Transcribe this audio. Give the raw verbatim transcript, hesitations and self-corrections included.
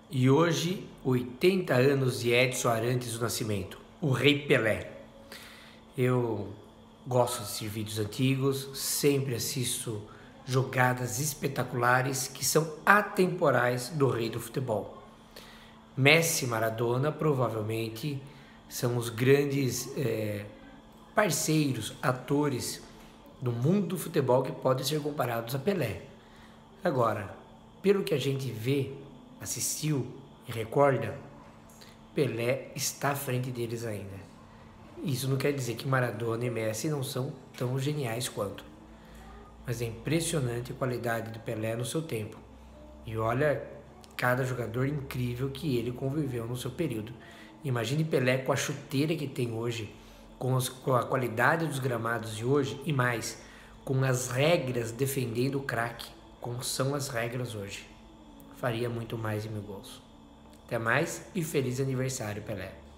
E hoje, oitenta anos de Edson Arantes do Nascimento, o Rei Pelé. Eu gosto de assistir vídeos antigos, sempre assisto jogadas espetaculares que são atemporais do rei do futebol. Messi e Maradona provavelmente são os grandes é, parceiros, atores do mundo do futebol que podem ser comparados a Pelé. Agora, pelo que a gente vê, assistiu e recorda, Pelé está à frente deles ainda. Isso não quer dizer que Maradona e Messi não são tão geniais quanto. Mas é impressionante a qualidade do Pelé no seu tempo. E olha cada jogador incrível que ele conviveu no seu período. Imagine Pelé com a chuteira que tem hoje, com, os, com a qualidade dos gramados de hoje e mais, com as regras defendendo o craque, como são as regras hoje. Faria muito mais em meu bolso. Até mais e feliz aniversário, Pelé.